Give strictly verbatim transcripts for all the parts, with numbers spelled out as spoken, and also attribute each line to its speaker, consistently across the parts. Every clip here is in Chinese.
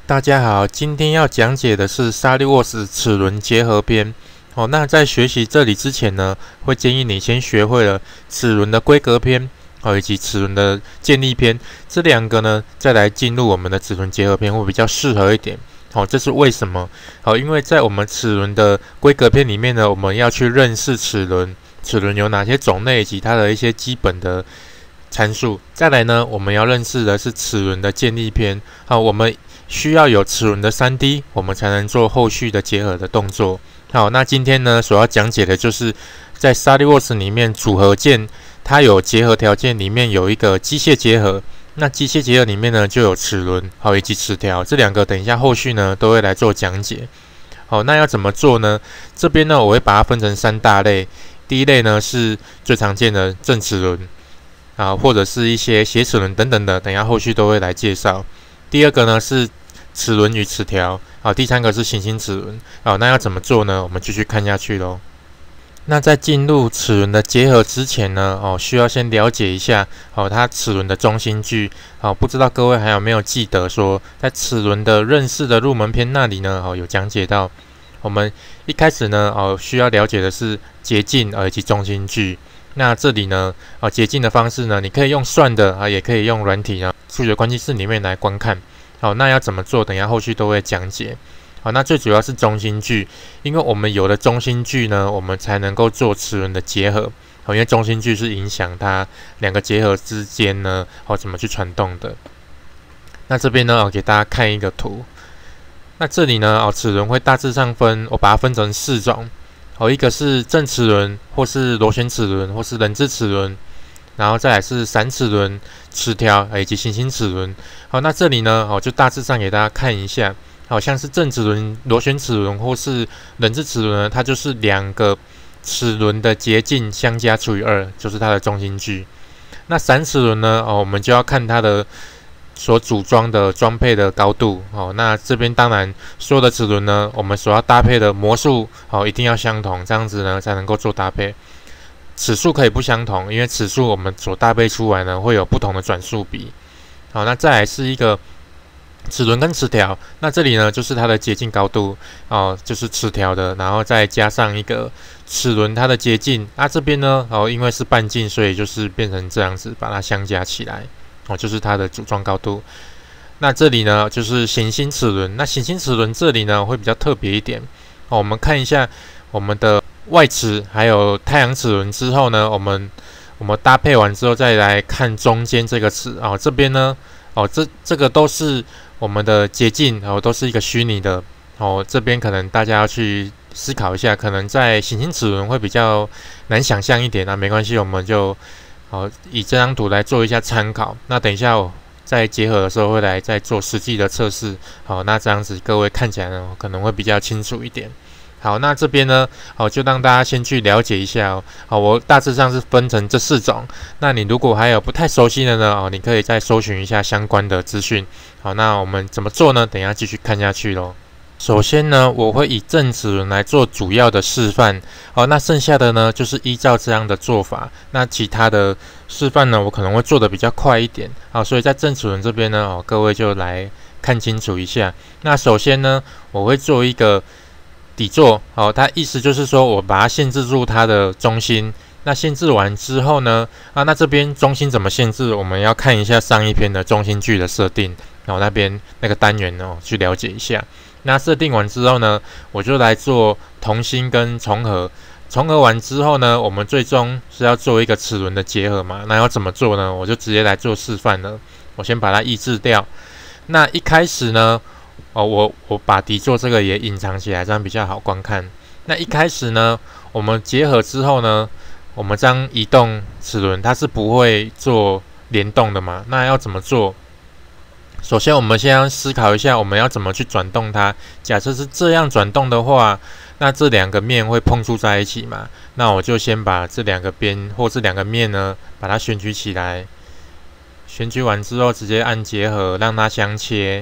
Speaker 1: 大家好，今天要讲解的是 SolidWorks 齿轮结合篇。哦，那在学习这里之前呢，会建议你先学会了齿轮的规格篇，哦，以及齿轮的建立篇这两个呢，再来进入我们的齿轮结合篇会比较适合一点。好、哦，这是为什么？好、哦，因为在我们齿轮的规格篇里面呢，我们要去认识齿轮，齿轮有哪些种类以及它的一些基本的参数。再来呢，我们要认识的是齿轮的建立篇。好、哦，我们需要有齿轮的 三 D， 我们才能做后续的结合的动作。好，那今天呢所要讲解的就是在 SolidWorks 里面组合件，它有结合条件，里面有一个机械结合。那机械结合里面呢就有齿轮，好以及齿条，这两个等一下后续呢都会来做讲解。好，那要怎么做呢？这边呢我会把它分成三大类。第一类呢是最常见的正齿轮啊，或者是一些斜齿轮等等的，等一下后续都会来介绍。第二个呢是齿轮与齿条，好，第三个是行星齿轮，好，那要怎么做呢？我们继续看下去咯。那在进入齿轮的结合之前呢，哦，需要先了解一下，哦，它齿轮的中心距，哦，不知道各位还有没有记得说，在齿轮的认识的入门篇那里呢，哦，有讲解到，我们一开始呢，哦，需要了解的是捷径，呃，以及中心距。那这里呢，哦，捷径的方式呢，你可以用算的啊，也可以用软体啊，数学关系式里面来观看。好，那要怎么做？等一下后续都会讲解。好，那最主要是中心距，因为我们有了中心距呢，我们才能够做齿轮的结合。好，因为中心距是影响它两个结合之间呢，好怎么去传动的。那这边呢，我给大家看一个图。那这里呢，哦，齿轮会大致上分，我把它分成四种。好，一个是正齿轮，或是螺旋齿轮，或是人字齿轮。然后再来是散齿轮、齿条以及行星齿轮。好，那这里呢，好就大致上给大家看一下，好像是正齿轮、螺旋齿轮或是人字齿轮呢，它就是两个齿轮的捷径相加除以二，就是它的中心距。那散齿轮呢，哦，我们就要看它的所组装的装配的高度。哦，那这边当然所有的齿轮呢，我们所要搭配的模数，哦，一定要相同，这样子呢才能够做搭配。齿数可以不相同，因为齿数我们所搭配出来呢会有不同的转速比。好，那再来是一个齿轮跟齿条，那这里呢就是它的捷径高度哦，就是齿条的，然后再加上一个齿轮它的捷径。啊，这边呢哦，因为是半径，所以就是变成这样子，把它相加起来哦，就是它的组装高度。那这里呢就是行星齿轮，那行星齿轮这里呢会比较特别一点哦，我们看一下我们的外齿还有太阳齿轮之后呢，我们我们搭配完之后再来看中间这个齿哦，这边呢哦，这这个都是我们的捷径哦，都是一个虚拟的哦，这边可能大家要去思考一下，可能在行星齿轮会比较难想象一点啊，没关系，我们就哦以这张图来做一下参考。那等一下我在结合的时候会来再做实际的测试，好，那这样子各位看起来呢可能会比较清楚一点。好，那这边呢，好，就让大家先去了解一下哦。好，我大致上是分成这四种。那你如果还有不太熟悉的呢，哦，你可以再搜寻一下相关的资讯。好，那我们怎么做呢？等一下继续看下去咯。首先呢，我会以正齿轮来做主要的示范。好，那剩下的呢，就是依照这样的做法。那其他的示范呢，我可能会做的比较快一点。好，所以在正齿轮这边呢，哦，各位就来看清楚一下。那首先呢，我会做一个底座，好，它意思就是说我把它限制住它的中心。那限制完之后呢，啊，那这边中心怎么限制？我们要看一下上一篇的中心距的设定，然后那边那个单元哦，去了解一下。那设定完之后呢，我就来做同心跟重合。重合完之后呢，我们最终是要做一个齿轮的结合嘛？那要怎么做呢？我就直接来做示范了。我先把它抑制掉。那一开始呢，哦，我我把底座这个也隐藏起来，这样比较好观看。那一开始呢，我们结合之后呢，我们这样移动齿轮，它是不会做联动的嘛？那要怎么做？首先，我们先要思考一下，我们要怎么去转动它。假设是这样转动的话，那这两个面会碰触在一起嘛？那我就先把这两个边或这两个面呢，把它选举起来。选举完之后，直接按结合，让它相切。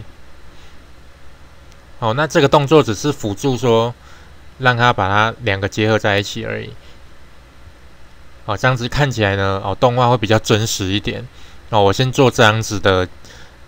Speaker 1: 好，那这个动作只是辅助说，让它把它两个结合在一起而已。好，这样子看起来呢，哦，动画会比较真实一点。哦，我先做这样子的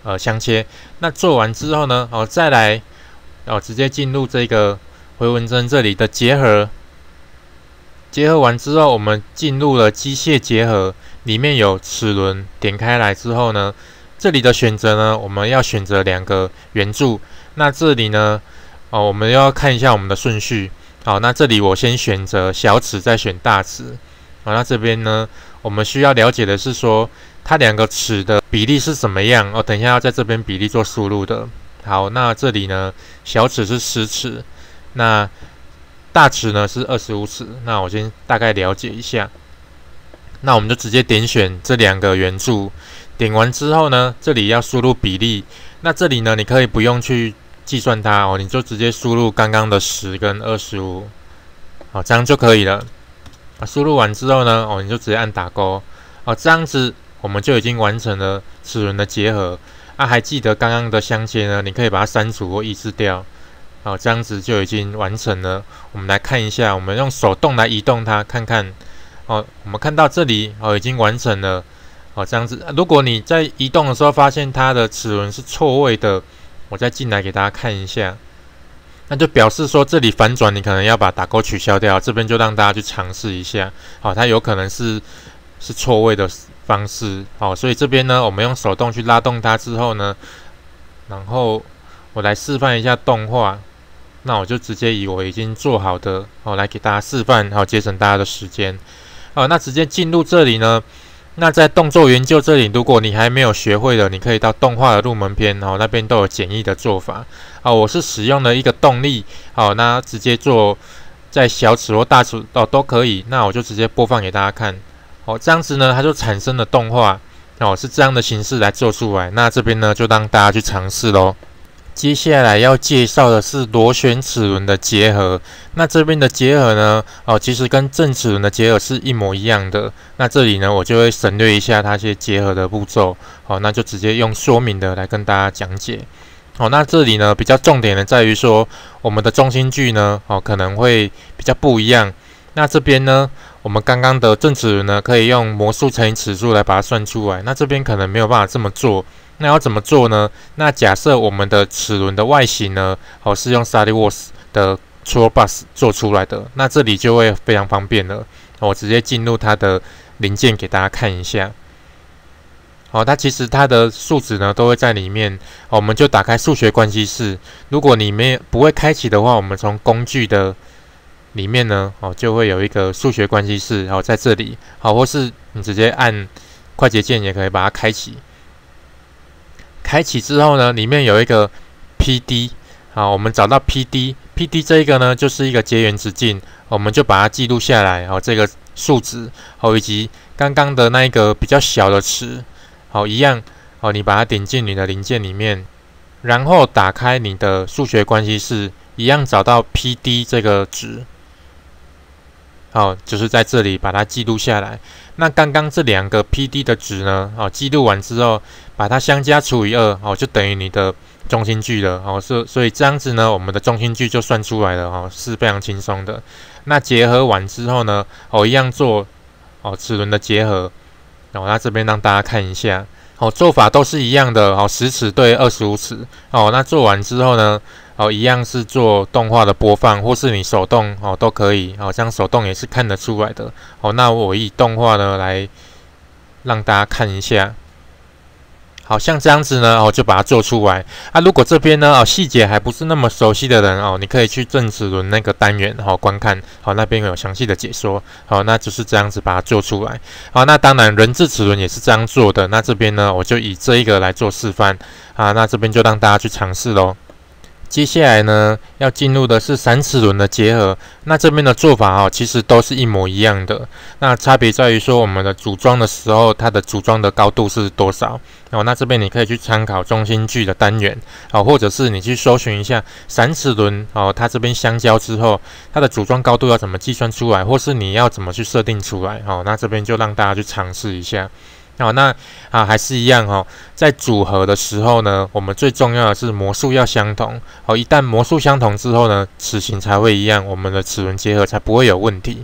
Speaker 1: 呃相切。那做完之后呢，哦再来哦直接进入这个回纹针这里的结合。结合完之后，我们进入了机械结合，里面有齿轮，点开来之后呢，这里的选择呢，我们要选择两个圆柱。那这里呢，哦，我们要看一下我们的顺序。好，那这里我先选择小齿，再选大齿。好，那这边呢，我们需要了解的是说，它两个齿的比例是怎么样？哦，等一下要在这边比例做输入的。好，那这里呢，小齿是十齿，那大齿呢是二十五齿，那我先大概了解一下。那我们就直接点选这两个圆柱，点完之后呢，这里要输入比例。那这里呢，你可以不用去计算它哦，你就直接输入刚刚的十跟二十五，好，这样就可以了。啊，输入完之后呢，哦，你就直接按打勾，哦，这样子我们就已经完成了齿轮的结合。啊，还记得刚刚的相切呢，你可以把它删除或抑制掉。好，这样子就已经完成了。我们来看一下，我们用手动来移动它，看看。哦，我们看到这里哦，已经完成了。哦，这样子。如果你在移动的时候发现它的齿轮是错位的，我再进来给大家看一下，那就表示说这里反转，你可能要把打勾取消掉。这边就让大家去尝试一下。好，它有可能是是错位的方式。好，所以这边呢，我们用手动去拉动它之后呢，然后我来示范一下动画。那我就直接以我已经做好的哦来给大家示范，好节省大家的时间。好，那直接进入这里呢。那在动作研究这里，如果你还没有学会的，你可以到动画的入门篇，哦那边都有简易的做法。哦，我是使用了一个动力，好，那直接做在小齿或大齿哦都可以。那我就直接播放给大家看。哦，这样子呢，它就产生了动画，哦是这样的形式来做出来。那这边呢，就让大家去尝试咯。接下来要介绍的是螺旋齿轮的结合。那这边的结合呢，哦，其实跟正齿轮的结合是一模一样的。那这里呢，我就会省略一下它一些结合的步骤。好，那就直接用说明的来跟大家讲解。好，那这里呢，比较重点的在于说，我们的中心距呢，哦，可能会比较不一样。那这边呢，我们刚刚的正齿轮呢，可以用模数乘以齿数来把它算出来。那这边可能没有办法这么做。那要怎么做呢？那假设我们的齿轮的外形呢，哦是用 SolidWorks 的 Toolbox 做出来的，那这里就会非常方便了。我直接进入它的零件给大家看一下。好，它其实它的数值呢都会在里面。我们就打开数学关系式。如果你没不会开启的话，我们从工具的里面呢，哦就会有一个数学关系式，然后在这里，好，或是你直接按快捷键也可以把它开启。开启之后呢，里面有一个 P D， 好，我们找到 P D，P D 这一个呢就是一个结缘直径，我们就把它记录下来，好，这个数值，好，以及刚刚的那一个比较小的值，好，一样，好，你把它点进你的零件里面，然后打开你的数学关系式，一样找到 P D 这个值，好，就是在这里把它记录下来。那刚刚这两个 P D 的值呢，好，记录完之后，把它相加除以二，好，就等于你的中心距了，好，所所以这样子呢，我们的中心距就算出来了，哦，是非常轻松的。那结合完之后呢，哦，一样做哦齿轮的结合，哦，那这边让大家看一下，哦，做法都是一样的，哦，十齿对二十五齿，哦，那做完之后呢，哦，一样是做动画的播放，或是你手动哦都可以，哦，这样手动也是看得出来的，哦，那我以动画呢来让大家看一下。好像这样子呢，哦，就把它做出来。啊，如果这边呢，哦，细节还不是那么熟悉的人哦，你可以去正齿轮那个单元，好，观看，好，那边有详细的解说，好，那就是这样子把它做出来。好，那当然人质齿轮也是这样做的。那这边呢，我就以这一个来做示范，啊，那这边就让大家去尝试咯。接下来呢，要进入的是闪齿轮的结合。那这边的做法哦，其实都是一模一样的。那差别在于说，我们的组装的时候，它的组装的高度是多少？哦，那这边你可以去参考中心距的单元，哦，或者是你去搜寻一下闪齿轮哦，它这边相交之后，它的组装高度要怎么计算出来，或是你要怎么去设定出来？哦，那这边就让大家去尝试一下。好，那啊还是一样哦，在组合的时候呢，我们最重要的是模数要相同。好，一旦模数相同之后呢，齿形才会一样，我们的齿轮结合才不会有问题。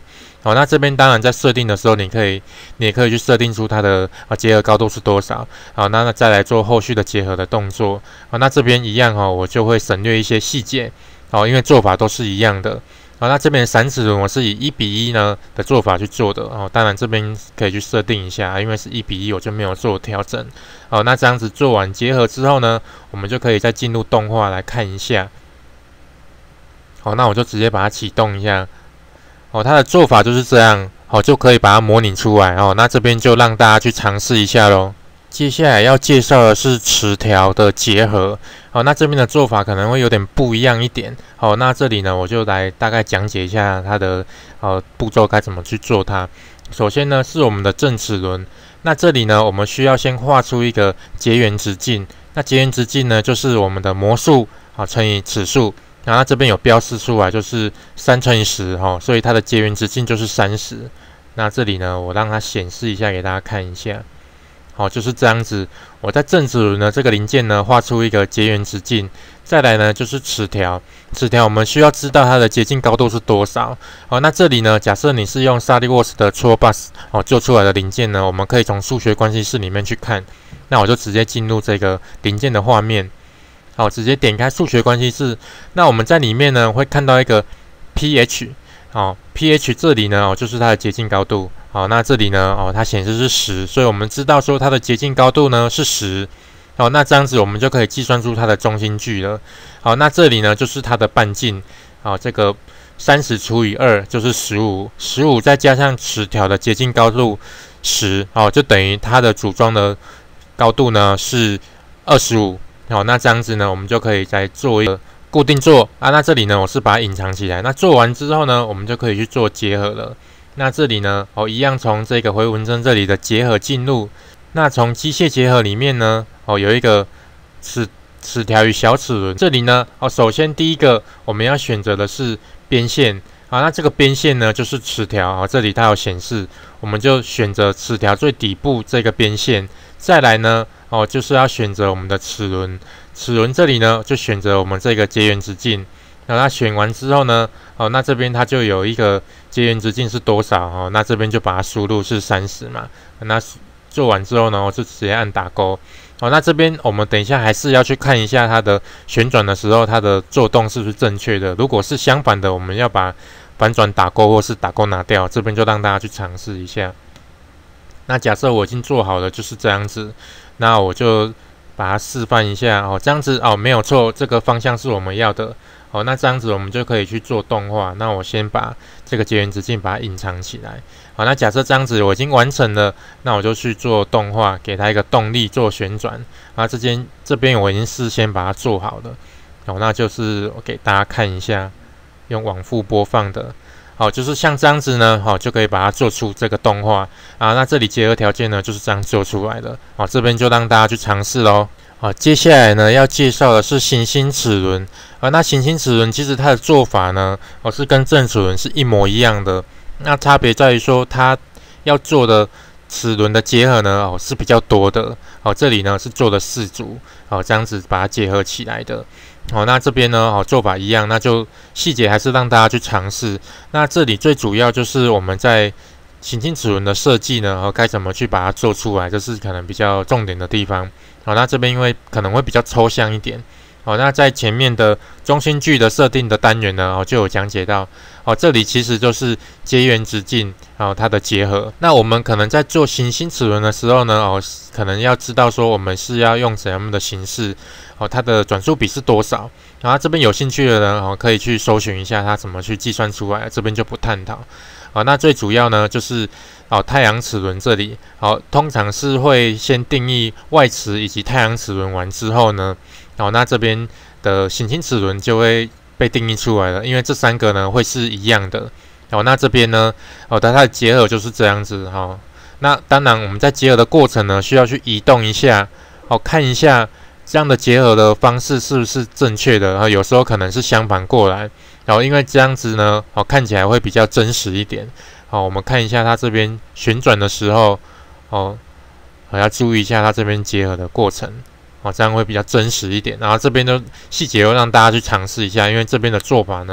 Speaker 1: 好，那这边当然在设定的时候，你可以你也可以去设定出它的啊结合高度是多少。好，那再来做后续的结合的动作。好，那这边一样哈，我就会省略一些细节。好，因为做法都是一样的。好，那这边闪齿轮我是以一比一呢的做法去做的哦。当然这边可以去设定一下，因为是一比一，我就没有做调整。好，那这样子做完结合之后呢，我们就可以再进入动画来看一下。好，那我就直接把它启动一下。哦，它的做法就是这样，好，就可以把它模拟出来哦。那这边就让大家去尝试一下咯。接下来要介绍的是齿条的结合。好，那这边的做法可能会有点不一样一点。好，那这里呢，我就来大概讲解一下它的呃步骤该怎么去做它。首先呢，是我们的正齿轮。那这里呢，我们需要先画出一个结缘直径。那结缘直径呢，就是我们的模数好乘以齿数。然后它这边有标示出来，就是三乘以十哈，所以它的结缘直径就是三十。那这里呢，我让它显示一下给大家看一下。好，就是这样子。我在正齿轮的这个零件呢，画出一个结缘直径。再来呢，就是齿条。齿条我们需要知道它的接近高度是多少。好，那这里呢，假设你是用 SolidWorks 的 Toolbox 哦做出来的零件呢，我们可以从数学关系式里面去看。那我就直接进入这个零件的画面。好，直接点开数学关系式。那我们在里面呢，会看到一个 pH。好 ，pH 这里呢，哦，就是它的接近高度。好，那这里呢，哦，它显示是十，所以我们知道说它的接近高度呢是十。好，那这样子我们就可以计算出它的中心距了。好，那这里呢就是它的半径。好，这个三十除以二就是十五，十五再加上齿条的接近高度十，好，就等于它的组装的高度呢是二十五。好，那这样子呢，我们就可以再做一个固定做啊。那这里呢，我是把它隐藏起来。那做完之后呢，我们就可以去做结合了。那这里呢，哦，一样从这个回纹针这里的结合进入。那从机械结合里面呢，哦，有一个齿齿条与小齿轮。这里呢，哦，首先第一个我们要选择的是边线。好，那这个边线呢，就是齿条。啊，这里它有显示，我们就选择齿条最底部这个边线。再来呢，哦，就是要选择我们的齿轮。齿轮这里呢，就选择我们这个结缘直径。然后它选完之后呢，哦，那这边它就有一个结缘直径是多少哦，那这边就把它输入是三十嘛。那做完之后呢，我就直接按打勾。哦，那这边我们等一下还是要去看一下它的旋转的时候，它的作动是不是正确的。如果是相反的，我们要把反转打勾或是打勾拿掉。这边就让大家去尝试一下。那假设我已经做好了，就是这样子，那我就把它示范一下哦，这样子哦，没有错，这个方向是我们要的哦。那这样子我们就可以去做动画。那我先把这个结缘直径把它隐藏起来。好，那假设这样子我已经完成了，那我就去做动画，给它一个动力做旋转。啊，这边这边我已经事先把它做好了。哦，那就是我给大家看一下，用往复播放的。好，就是像这样子呢，好，就可以把它做出这个动画啊。那这里结合条件呢，就是这样做出来的。好，这边就让大家去尝试咯。好，接下来呢，要介绍的是行星齿轮啊。那行星齿轮其实它的做法呢，哦，是跟正齿轮是一模一样的。那差别在于说，它要做的齿轮的结合呢，哦，是比较多的。好，这里呢是做了四组，好，这样子把它结合起来的。好，那这边呢，好，做法一样，那就细节还是让大家去尝试。那这里最主要就是我们在行星齿轮的设计呢，和该怎么去把它做出来，这是可能比较重点的地方。好，那这边因为可能会比较抽象一点。好，那在前面的中心距的设定的单元呢，哦，就有讲解到。哦，这里其实就是结缘直径，哦，它的结合。那我们可能在做行星齿轮的时候呢，哦，可能要知道说我们是要用怎样的形式，哦，它的转速比是多少。然后这边有兴趣的人，哦，可以去搜寻一下它怎么去计算出来，这边就不探讨。好，那最主要呢就是哦太阳齿轮这里，好，通常是会先定义外齿以及太阳齿轮完之后呢，好，那这边的行星齿轮就会被定义出来了，因为这三个呢会是一样的。好，那这边呢，哦，它的结合就是这样子哈、哦。那当然我们在结合的过程呢，需要去移动一下，哦，看一下这样的结合的方式是不是正确的，然后有时候可能是相反过来。然后因为这样子呢，哦，看起来会比较真实一点。好，我们看一下它这边旋转的时候，哦，还要注意一下它这边结合的过程，哦，这样会比较真实一点。然后这边的细节又让大家去尝试一下，因为这边的做法呢，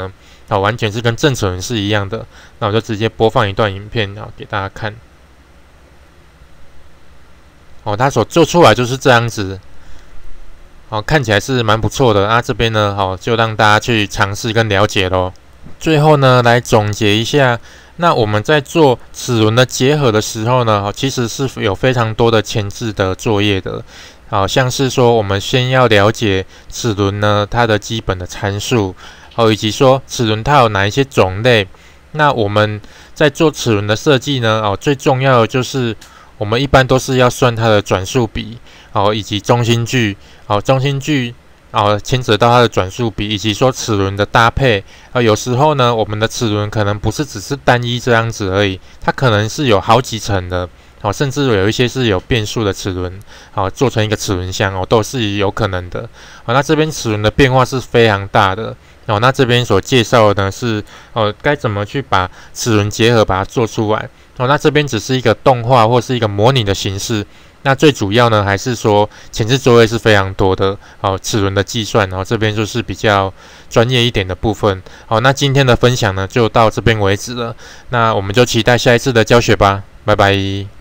Speaker 1: 啊，完全是跟正齿轮是一样的。那我就直接播放一段影片啊给大家看。哦，它所做出来就是这样子。哦，看起来是蛮不错的。那这边呢，好，就让大家去尝试跟了解咯。最后呢，来总结一下，那我们在做齿轮的结合的时候呢，其实是有非常多的前置的作业的。好像是说，我们先要了解齿轮呢它的基本的参数，好，以及说齿轮它有哪一些种类。那我们在做齿轮的设计呢，哦，最重要的就是我们一般都是要算它的转速比，好，以及中心距，好，中心距。哦，牵扯到它的转速比，以及说齿轮的搭配啊，有时候呢，我们的齿轮可能不是只是单一这样子而已，它可能是有好几层的，哦，甚至有一些是有变速的齿轮，哦，做成一个齿轮箱哦，都是有可能的。哦，那这边齿轮的变化是非常大的，哦，那这边所介绍的呢是哦，该怎么去把齿轮结合把它做出来，哦，那这边只是一个动画或是一个模拟的形式。那最主要呢，还是说前置作业是非常多的，好，齿轮的计算，然后这边就是比较专业一点的部分。好，那今天的分享呢，就到这边为止了。那我们就期待下一次的教学吧，拜拜。